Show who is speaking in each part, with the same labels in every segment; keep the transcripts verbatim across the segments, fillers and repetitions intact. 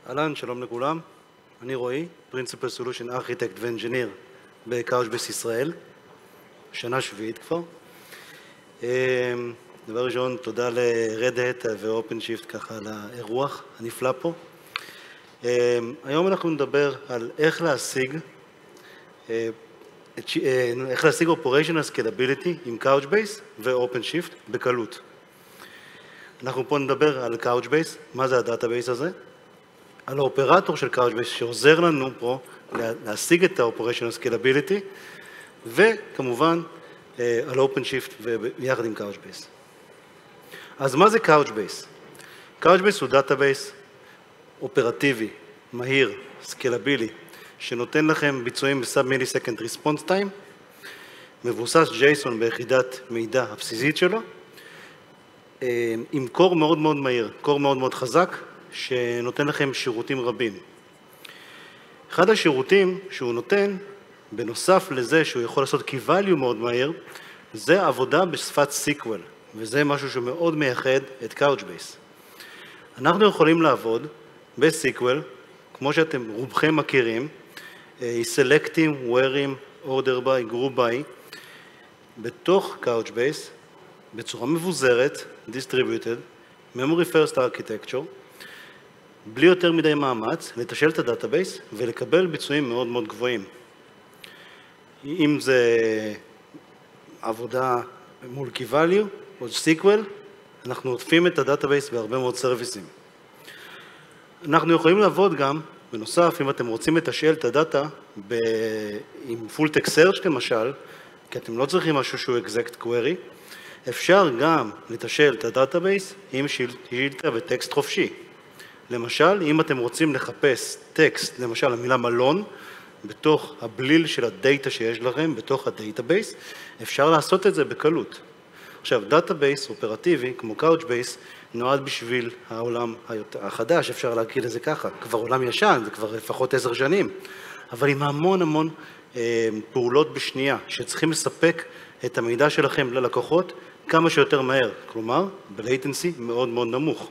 Speaker 1: אהלן, שלום לכולם. אני רועי, Principal Solution Architect ו-Engineer ב-Couchbase ישראל, שנה שביעית כבר. דבר ראשון, תודה ל-Red Hat ו-OpenShift ככה על האירוח הנפלא פה. היום אנחנו נדבר על איך להשיג, איך להשיג Operational Scalability עם Couchbase ו-OpenShift בקלות. אנחנו פה נדבר על Couchbase, מה זה הדאטאבייס הזה, על האופרטור של Couchbase שעוזר לנו פה להשיג את ה-Operational Scalability, וכמובן על OpenShift ויחד עם Couchbase. אז מה זה Couchbase? Couchbase הוא דאטאבייס אופרטיבי, מהיר, סקלבילי, שנותן לכם ביצועים בסאב-מיליסקנד ריספונס טיים, מבוסס ג'ייסון ביחידת מידע הבסיסית שלו, עם קור מאוד מאוד מהיר, קור מאוד מאוד חזק, שנותן לכם שירותים רבים. אחד השירותים שהוא נותן, בנוסף לזה שהוא יכול לעשות key value מאוד מהיר, זה עבודה בשפת סיקוול, וזה משהו שמאוד מייחד את Couchbase. אנחנו יכולים לעבוד בסיקוול, כמו שאתם רובכם מכירים, selecting, where'ים, order by, group by, בתוך Couchbase, בצורה מבוזרת, distributed, memory first architecture, בלי יותר מדי מאמץ, לתשאל את הדאטאבייס ולקבל ביצועים מאוד מאוד גבוהים. אם זה עבודה מול key value או סיקוול, אנחנו עוטפים את הדאטאבייס בהרבה מאוד סרוויסים. אנחנו יכולים לעבוד גם, בנוסף, אם אתם רוצים לתשאל את הדאטה ב... עם full text search למשל, כי אתם לא צריכים משהו שהוא exact query, אפשר גם לתשאל את הדאטאבייס עם שאילתה וטקסט חופשי. למשל, אם אתם רוצים לחפש טקסט, למשל המילה מלון, בתוך הבליל של הדאטה שיש לכם, בתוך הדאטאבייס, אפשר לעשות את זה בקלות. עכשיו, דאטאבייס אופרטיבי, כמו Couchbase, נועד בשביל העולם החדש, אפשר להגיד את זה ככה, כבר עולם ישן, זה כבר לפחות עשר שנים, אבל עם המון המון אה, פעולות בשנייה, שצריכים לספק את המידע שלכם ללקוחות כמה שיותר מהר, כלומר, ב-latency מאוד מאוד נמוך.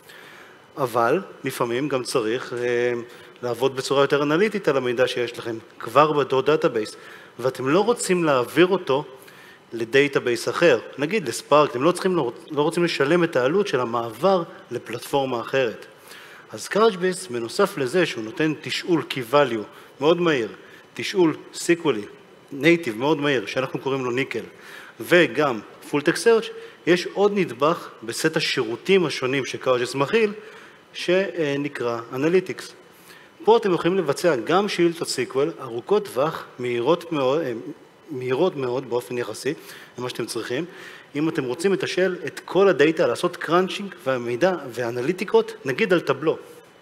Speaker 1: אבל לפעמים גם צריך אה, לעבוד בצורה יותר אנליטית על המידע שיש לכם כבר באותו דאטאבייס, ואתם לא רוצים להעביר אותו לדאטאבייס אחר, נגיד לספארק, אתם לא, צריכים, לא, לא רוצים לשלם את העלות של המעבר לפלטפורמה אחרת. אז Couchbase, בנוסף לזה שהוא נותן תשאול key value מאוד מהיר, תשאול סיקוולי, נייטיב מאוד מהיר, שאנחנו קוראים לו ניקל, וגם full text search, יש עוד נדבך בסט השירותים השונים ש-Couchbase מכיל, שנקרא Analytics. פה אתם יכולים לבצע גם שאילתות סיקוול, ארוכות טווח, מהירות מאוד, מהירות מאוד באופן יחסי, למה שאתם צריכים. אם אתם רוצים לתשאל את כל הדאטה, לעשות קראנצ'ינג והמידע ואנליטיקות, נגיד על טבלו.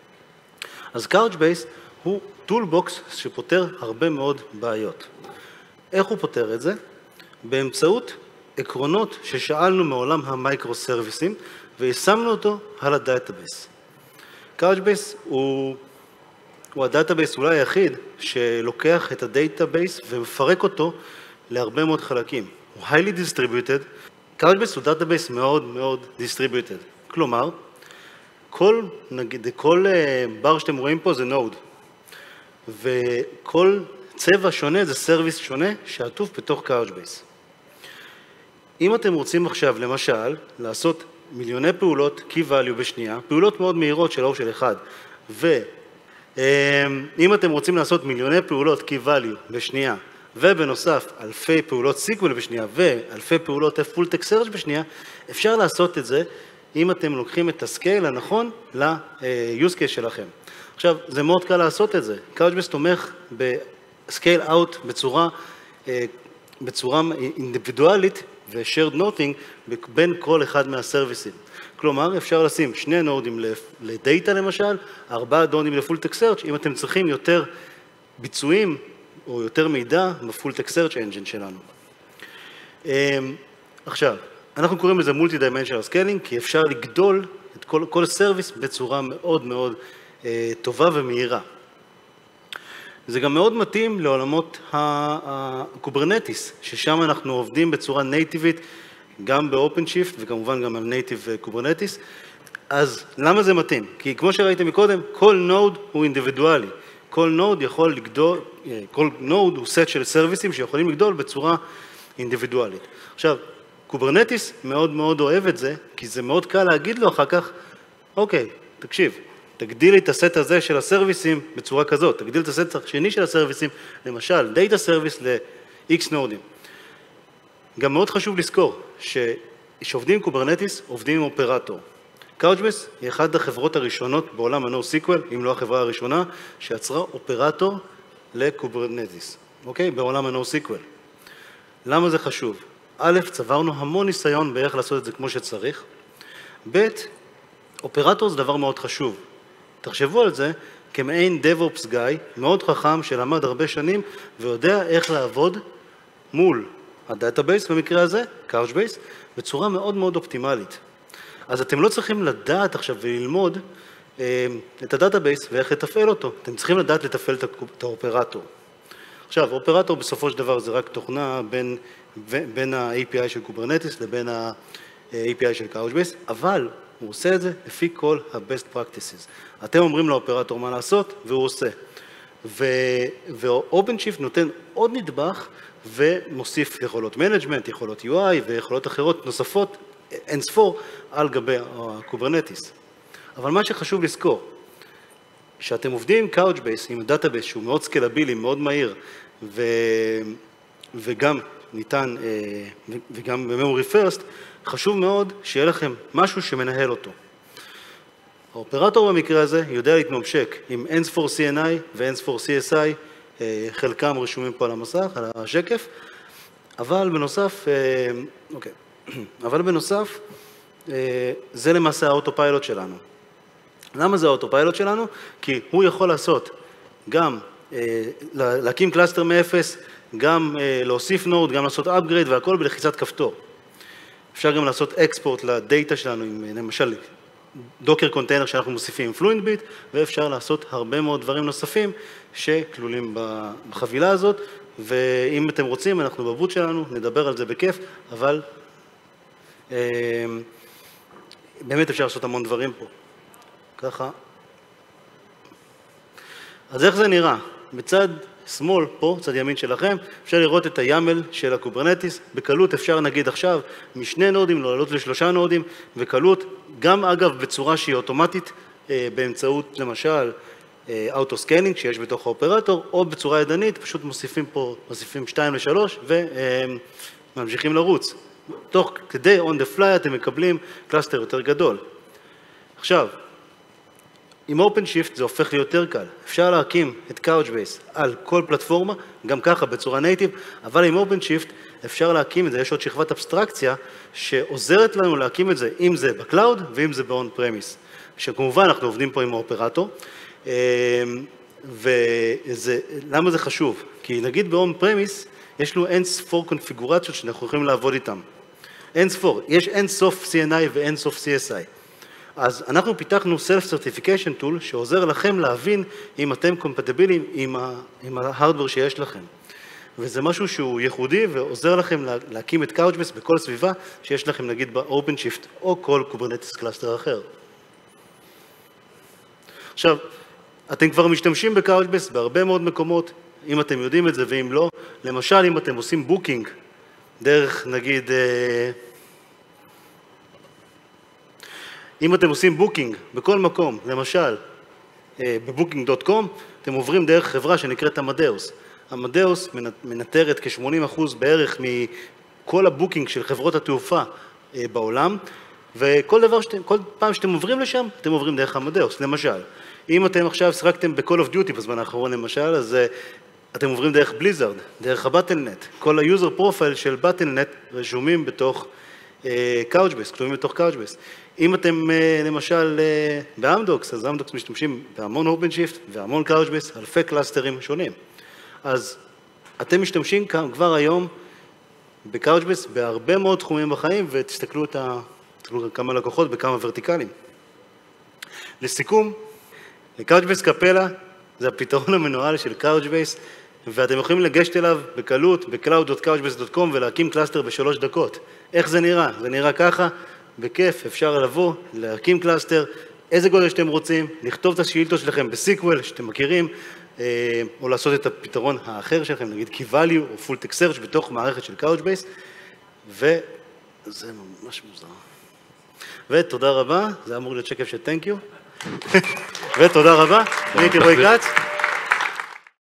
Speaker 1: אז Couchbase הוא טולבוקס שפותר הרבה מאוד בעיות. איך הוא פותר את זה? באמצעות עקרונות ששאלנו מעולם המייקרו-סרוויסים, ויישמנו אותו על הדאטאבייס. Couchbase הוא, הוא הדאטאבייס אולי היחיד שלוקח את הדאטאבייס ומפרק אותו להרבה מאוד חלקים. הוא highly distributed. Couchbase הוא דאטאבייס מאוד מאוד distributed. כלומר, כל, נגיד, כל בר שאתם רואים פה זה נוד, וכל צבע שונה זה סרוויס שונה שעטוף בתוך Couchbase. אם אתם רוצים עכשיו, למשל, לעשות מיליוני פעולות key value בשנייה, פעולות מאוד מהירות של אור של אחד, ואם אתם רוצים לעשות מיליוני פעולות key value בשנייה, ובנוסף אלפי פעולות סיקוול בשנייה, ואלפי פעולות full text search בשנייה, אפשר לעשות את זה אם אתם לוקחים את הסקייל הנכון ל-use case שלכם. עכשיו, זה מאוד קל לעשות את זה. Couchbase תומך בסקייל אאוט בצורה, בצורה אינדיבידואלית, ו-shared noting בין כל אחד מהסרוויסים. כלומר, אפשר לשים שני נודים לדאטה למשל, ארבעה נודים לפול טקסט סרצ' אם אתם צריכים יותר ביצועים או יותר מידע בפול טקסט סרצ' אנג'ין שלנו. עכשיו, אנחנו קוראים לזה multi-dimensional scaling, כי אפשר לגדול את כל, כל סרוויס בצורה מאוד מאוד טובה ומהירה. זה גם מאוד מתאים לעולמות הקוברנטיס, ששם אנחנו עובדים בצורה נייטיבית, גם ב-OpenShift וכמובן גם על נייטיב קוברנטיס. אז למה זה מתאים? כי כמו שראיתם מקודם, כל נוד הוא אינדיבידואלי. כל נוד יכול לגדול, כל נוד הוא סט של סרוויסים שיכולים לגדול בצורה אינדיבידואלית. עכשיו, קוברנטיס מאוד מאוד אוהב את זה, כי זה מאוד קל להגיד לו אחר כך, אוקיי, תקשיב, תגדיל את הסט הזה של הסרוויסים בצורה כזאת, תגדיל את הסט השני של הסרוויסים, למשל, דאטה סרוויס ל-X נודים. גם מאוד חשוב לזכור שעובדים עם קוברנטיס, עובדים עם אופרטור. Couchbase היא אחת החברות הראשונות בעולם ה-NoSQL, אם לא החברה הראשונה, שיצרה אופרטור לקוברנטיס, אוקיי? בעולם ה-NoSQL. למה זה חשוב? א', צברנו המון ניסיון באיך לעשות את זה כמו שצריך. ב', אופרטור זה דבר מאוד חשוב. תחשבו על זה כמעין DevOps guy, מאוד חכם, שלמד הרבה שנים, ויודע איך לעבוד מול הדאטאבייס, במקרה הזה, Couchbase, בצורה מאוד מאוד אופטימלית. אז אתם לא צריכים לדעת עכשיו וללמוד אה, את הדאטאבייס ואיך לתפעל אותו. אתם צריכים לדעת לתפעל את האופרטור. עכשיו, אופרטור בסופו של דבר זה רק תוכנה בין, בין ה-איי פי איי של קוברנטיס לבין ה-איי פי איי של Couchbase, אבל הוא עושה את זה לפי כל ה-best practices. אתם אומרים לאופרטור מה לעשות, והוא עושה. ו-OpenShift נותן עוד נדבך ומוסיף יכולות מנג'מנט, יכולות יו איי ויכולות אחרות נוספות, אין ספור, על גבי הקוברנטיס. אבל מה שחשוב לזכור, שאתם עובדים עם Couchbase, עם דאטאבייס שהוא מאוד סקלבילי, מאוד מהיר, ו... וגם ניתן, וגם ב-Memory First, חשוב מאוד שיהיה לכם משהו שמנהל אותו. האופרטור במקרה הזה יודע להתממשק עם אין ספור סי אן איי ואין ספור סי אס איי, חלקם רשומים פה על המסך, על השקף, אבל בנוסף, אוקיי, אבל בנוסף, זה למעשה האוטופיילוט שלנו. למה זה האוטופיילוט שלנו? כי הוא יכול לעשות גם להקים קלאסטר מאפס, גם להוסיף נוד, גם לעשות upgrade והכל בלחיצת כפתור. אפשר גם לעשות אקספורט לדאטה שלנו, עם למשל דוקר קונטיינר שאנחנו מוסיפים עם פלואנטביט, ואפשר לעשות הרבה מאוד דברים נוספים שכלולים בחבילה הזאת, ואם אתם רוצים, אנחנו בבוט שלנו, נדבר על זה בכיף, אבל באמת אפשר לעשות המון דברים פה. ככה. אז איך זה נראה? בצד שמאל, פה, צד ימין שלכם, אפשר לראות את הימל של הקוברנטיס. בקלות אפשר נגיד עכשיו משני נודים לעלות לשלושה נודים, וקלות, גם אגב בצורה שהיא אוטומטית, באמצעות למשל אוטו-סקיילינג שיש בתוך האופרטור, או בצורה ידנית, פשוט מוסיפים פה, מוסיפים שתיים לשלוש, וממשיכים לרוץ. תוך כדי on the fly אתם מקבלים קלאסטר יותר גדול. עכשיו, עם OpenShift זה הופך לי יותר קל. אפשר להקים את Couchbase על כל פלטפורמה, גם ככה בצורה נייטיב, אבל עם OpenShift אפשר להקים את זה, יש עוד שכבת אבסטרקציה שעוזרת לנו להקים את זה, אם זה בקלאוד ואם זה ב-on premise. שכמובן אנחנו עובדים פה עם האופרטור, ולמה זה חשוב? כי נגיד ב-on premise יש לנו אין ספור קונפיגורציות שאנחנו יכולים לעבוד איתן. אין ספור, יש אין סוף סי אן איי ואין סוף סי אס איי. אז אנחנו פיתחנו Self-Certification Tool שעוזר לכם להבין אם אתם קומפטיביליים עם ההרדוור שיש לכם. וזה משהו שהוא ייחודי ועוזר לכם להקים את Couchbase בכל סביבה שיש לכם נגיד ב-OpenShift או כל Kubernetes קלאסטר אחר. עכשיו, אתם כבר משתמשים ב-Couchbase בהרבה מאוד מקומות, אם אתם יודעים את זה ואם לא. למשל, אם אתם עושים בוקינג דרך נגיד... אם אתם עושים בוקינג בכל מקום, למשל, בבוקינג דוט קום, אתם עוברים דרך חברה שנקראת אמדאוס. אמדאוס מנטרת כ-שמונים אחוז בערך מכל הבוקינג של חברות התעופה בעולם, וכל דבר שאתם, כל פעם שאתם עוברים לשם, אתם עוברים דרך אמדאוס. למשל, אם אתם עכשיו שחקתם ב-Call of Duty בזמן האחרון, למשל, אז אתם עוברים דרך בליזרד, דרך הבטלנט. כל היוזר פרופיל של בטלנט רשומים בתוך Couchbase, כתובים בתוך Couchbase. אם אתם למשל באמדוקס, אז אמדוקס משתמשים בהמון OpenShift והמון Couchbase, אלפי קלאסטרים שונים. אז אתם משתמשים כבר היום ב-Couchbase בהרבה מאוד תחומים בחיים, ותסתכלו את ה... תסתכלו כמה לקוחות בכמה ורטיקלים. לסיכום, Couchbase קפלה זה הפתרון המנוהל של Couchbase, ואתם יכולים לגשת אליו בקלות, ב-cloud דוט couchbase דוט קום ולהקים קלאסטר בשלוש דקות. איך זה נראה? זה נראה ככה, בכיף, אפשר לבוא, להקים קלאסטר, איזה גודל שאתם רוצים, לכתוב את השאילתות שלכם בסיקוול, שאתם מכירים, או לעשות את הפתרון האחר שלכם, נגיד Key-Value או Full Text Search בתוך מערכת של Couchbase, וזה ממש מוזר. ותודה רבה, זה אמור להיות שקף של Thank you, ותודה רבה, אני הייתי רועי כץ.